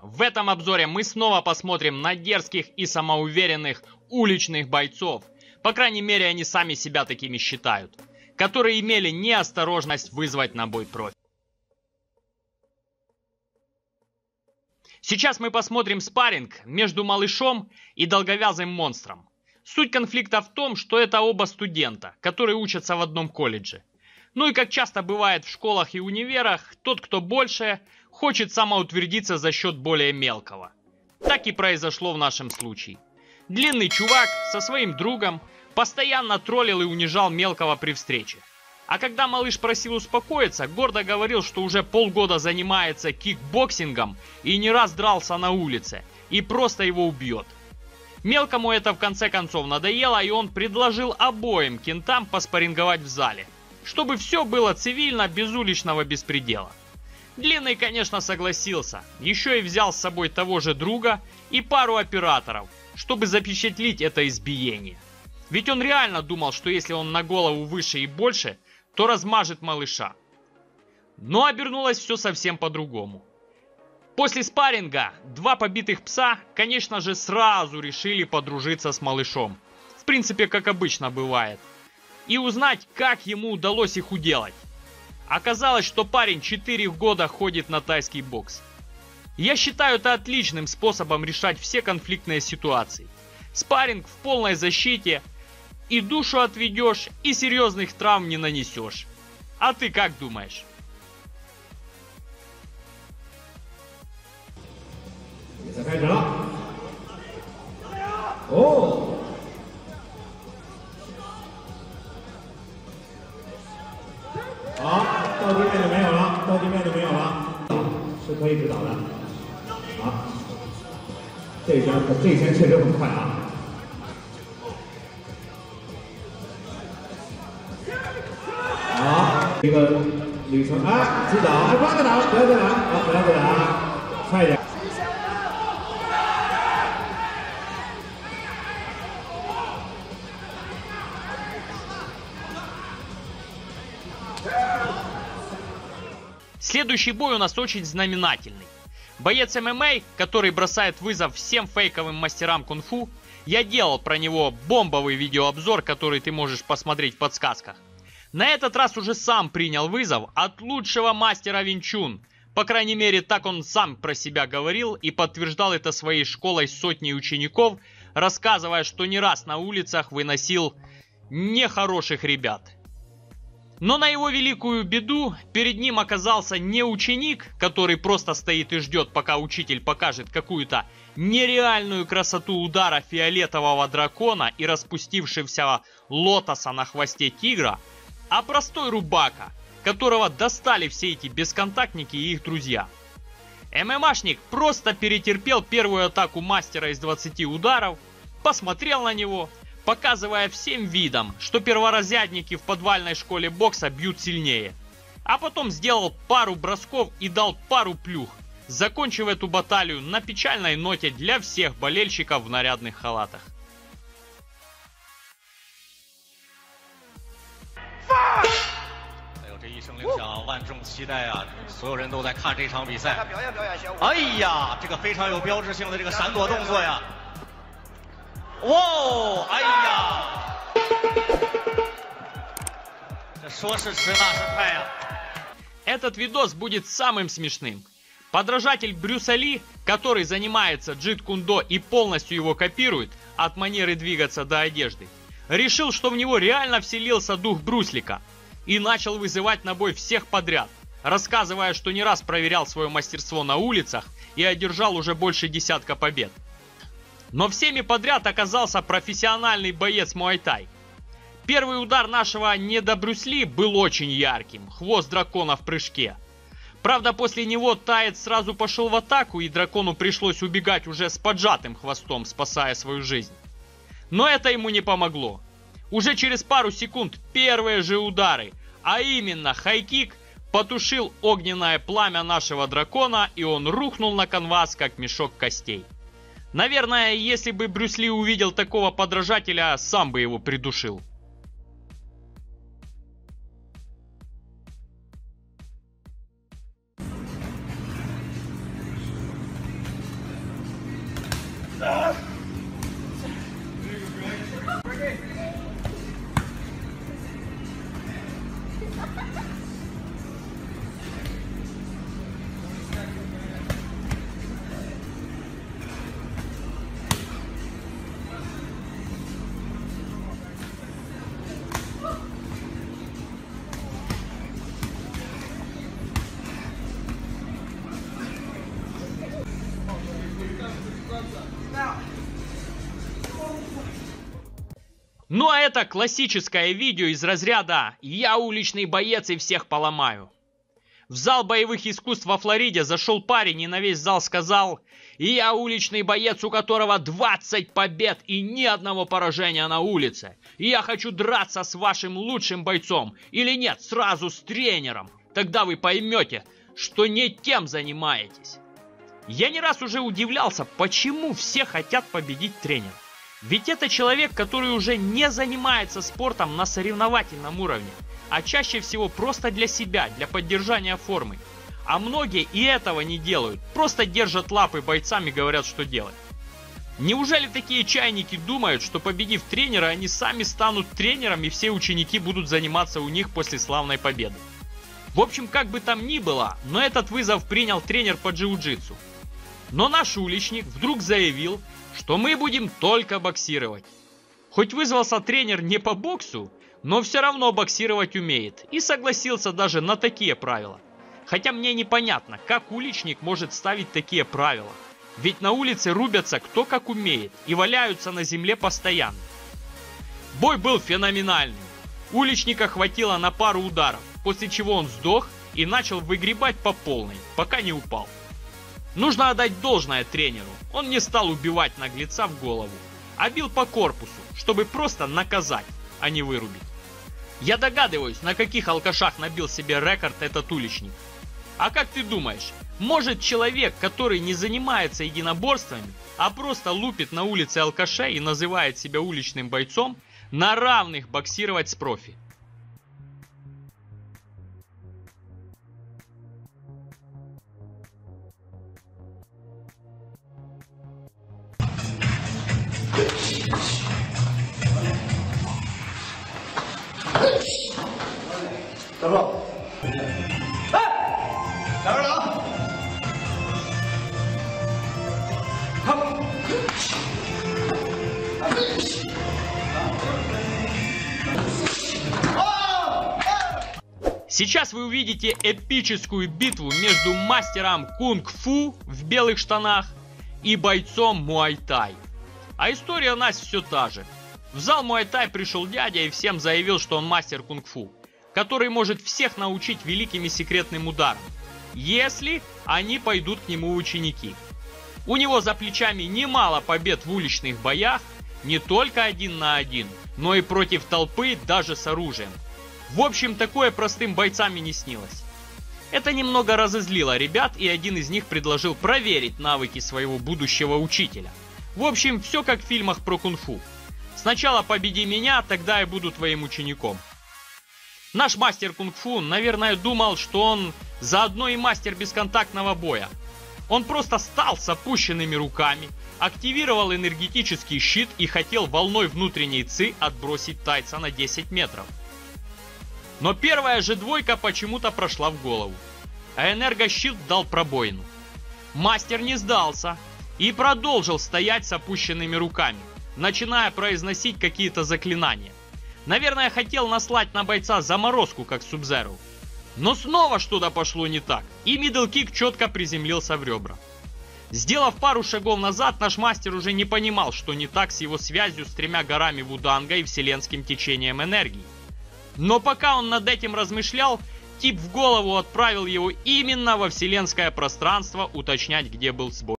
В этом обзоре мы снова посмотрим на дерзких и самоуверенных уличных бойцов, по крайней мере они сами себя такими считают, которые имели неосторожность вызвать на бой профи. Сейчас мы посмотрим спарринг между малышом и долговязым монстром. Суть конфликта в том, что это оба студента, которые учатся в одном колледже. Ну и как часто бывает в школах и универах, тот, кто больше, хочет самоутвердиться за счет более мелкого. Так и произошло в нашем случае. Длинный чувак со своим другом постоянно троллил и унижал мелкого при встрече. А когда малыш просил успокоиться, гордо говорил, что уже полгода занимается кикбоксингом и не раз дрался на улице, и просто его убьет. Мелкому это в конце концов надоело, и он предложил обоим кентам поспарринговать в зале, чтобы все было цивильно, без уличного беспредела. Длинный, конечно, согласился, еще и взял с собой того же друга и пару операторов, чтобы запечатлеть это избиение. Ведь он реально думал, что если он на голову выше и больше, то размажет малыша. Но обернулось все совсем по-другому. После спарринга два побитых пса, конечно же, сразу решили подружиться с малышом. В принципе, как обычно бывает. И узнать, как ему удалось их уделать. Оказалось, что парень 4 года ходит на тайский бокс. Я считаю это отличным способом решать все конфликтные ситуации. Спарринг в полной защите, и душу отведешь, и серьезных травм не нанесешь. А ты как думаешь? 一个旅程啊，击倒，哎，不要再打了，不要再打，好，不要再打啊，快一点。 Следующий бой у нас очень знаменательный. Боец ММА, который бросает вызов всем фейковым мастерам кунг-фу, я делал про него бомбовый видеообзор, который ты можешь посмотреть в подсказках. На этот раз уже сам принял вызов от лучшего мастера Вин Чун. По крайней мере, так он сам про себя говорил и подтверждал это своей школой сотней учеников, рассказывая, что не раз на улицах выносил нехороших ребят. Но на его великую беду перед ним оказался не ученик, который просто стоит и ждет, пока учитель покажет какую-то нереальную красоту удара фиолетового дракона и распустившегося лотоса на хвосте тигра, а простой рубака, которого достали все эти бесконтактники и их друзья. ММАшник просто перетерпел первую атаку мастера из 20 ударов, посмотрел на него, показывая всем видом, что перворазрядники в подвальной школе бокса бьют сильнее. А потом сделал пару бросков и дал пару плюх, закончив эту баталию на печальной ноте для всех болельщиков в нарядных халатах. 这一声令响，万众期待啊！所有人都在看这场比赛。哎呀，这个非常有标志性的这个闪躲动作呀！哇，哎呀，这说是迟那是快呀！ Этот видос будет самым смешным. Подражатель Брюса Ли, который занимается джит-кундо и полностью его копирует, от манеры двигаться до одежды, решил, что в него реально вселился дух Бруслика и начал вызывать на бой всех подряд, рассказывая, что не раз проверял свое мастерство на улицах и одержал уже больше десятка побед. Но всеми подряд оказался профессиональный боец Муай-тай. Первый удар нашего недо-Брюс Ли был очень ярким, хвост дракона в прыжке. Правда, после него таец сразу пошел в атаку, и дракону пришлось убегать уже с поджатым хвостом, спасая свою жизнь. Но это ему не помогло. Уже через пару секунд первые же удары, а именно хайкик, потушил огненное пламя нашего дракона, и он рухнул на канвас, как мешок костей. Наверное, если бы Брюс Ли увидел такого подражателя, сам бы его придушил. Ну а это классическое видео из разряда «Я уличный боец и всех поломаю». В зал боевых искусств во Флориде зашел парень и на весь зал сказал: «Я уличный боец, у которого 20 побед и ни одного поражения на улице. И я хочу драться с вашим лучшим бойцом. Или нет, сразу с тренером. Тогда вы поймете, что не тем занимаетесь». Я не раз уже удивлялся, почему все хотят победить тренера. Ведь это человек, который уже не занимается спортом на соревновательном уровне, а чаще всего просто для себя, для поддержания формы. А многие и этого не делают, просто держат лапы бойцам и говорят, что делать. Неужели такие чайники думают, что победив тренера, они сами станут тренером и все ученики будут заниматься у них после славной победы? В общем, как бы там ни было, но этот вызов принял тренер по джиу-джитсу. Но наш уличник вдруг заявил, что мы будем только боксировать. Хоть вызвался тренер не по боксу, но все равно боксировать умеет и согласился даже на такие правила. Хотя мне непонятно, как уличник может ставить такие правила. Ведь на улице рубятся кто как умеет и валяются на земле постоянно. Бой был феноменальный. Уличника хватило на пару ударов, после чего он сдох и начал выгребать по полной, пока не упал. Нужно отдать должное тренеру. Он не стал убивать наглеца в голову, а бил по корпусу, чтобы просто наказать, а не вырубить. Я догадываюсь, на каких алкашах набил себе рекорд этот уличник. А как ты думаешь, может человек, который не занимается единоборствами, а просто лупит на улице алкашей и называет себя уличным бойцом, на равных боксировать с профи? Сейчас вы увидите эпическую битву между мастером кунг-фу в белых штанах и бойцом муай-тай. А история у нас все та же. В зал муай-тай пришел дядя и всем заявил, что он мастер кунг-фу, который может всех научить великими секретным ударам, если они пойдут к нему в ученики. У него за плечами немало побед в уличных боях, не только 1 на 1, но и против толпы даже с оружием. В общем, такое простым бойцам и не снилось. Это немного разозлило ребят, и один из них предложил проверить навыки своего будущего учителя. В общем, все как в фильмах про кунг-фу. Сначала победи меня, тогда я буду твоим учеником. Наш мастер кунг-фу, наверное, думал, что он заодно и мастер бесконтактного боя. Он просто стал с опущенными руками, активировал энергетический щит и хотел волной внутренней ци отбросить тайца на 10 метров. Но первая же двойка почему-то прошла в голову, а энергощит дал пробоину. Мастер не сдался и продолжил стоять с опущенными руками, начиная произносить какие-то заклинания. Наверное, хотел наслать на бойца заморозку, как Суб-Зеро. Но снова что-то пошло не так, и мидл-кик четко приземлился в ребра. Сделав пару шагов назад, наш мастер уже не понимал, что не так с его связью с 3 горами Вуданга и вселенским течением энергии. Но пока он над этим размышлял, тип в голову отправил его именно во вселенское пространство уточнять, где был сбой.